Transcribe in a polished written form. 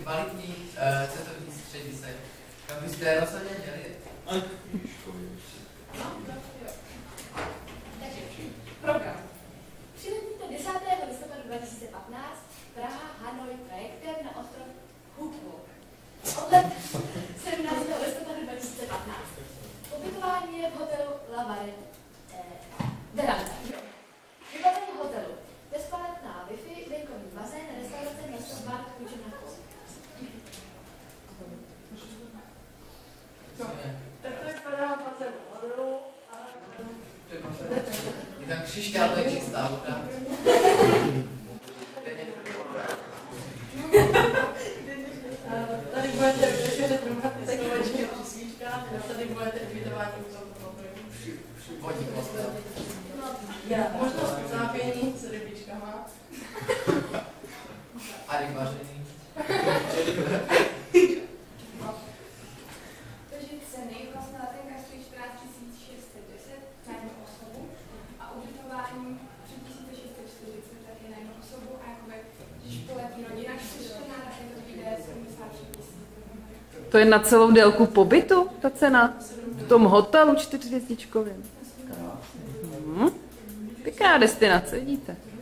kvalitní cestovní středisek, kam byste rozhodně měli. Takže program. Přiletíte 10. listopadu 2015 Praha, Hanoj projektem na ostrov Hook. Odlet 17. listopadu 2015. Ubytování je v hotelu La Veranda. Vybavení hotelu. Bezplatná Wi-Fi, venkovní bazén, restaurace, město, bar, kůže na kůl. Tak to vypadá na hotelu. Je tam křišťál, to je čistá voda. Tady budete veškeré tekovačky a přísvíčka, tady budete ubytování Vodní postel. možnost zápění s rybičkama. A rybaření. Takže ceny, vlastně letenka stojí 14 610 na jednu osobu a ubytování 3640 taky na jednu osobu a jakoby, když poletí rodina 414, tak je to vyjde 73 000. To je na celou délku pobytu, ta cena? V tom hotelu 4hvězdičkovém. Pěkná destinace, vidíte.